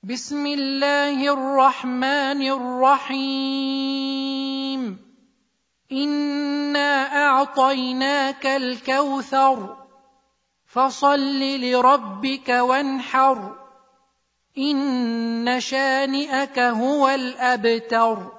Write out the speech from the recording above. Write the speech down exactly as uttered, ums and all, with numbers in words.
بسم الله الرحمن الرحيم إنا أعطيناك الكوثر فصل لربك وانحر إن شانئك هو الأبتر.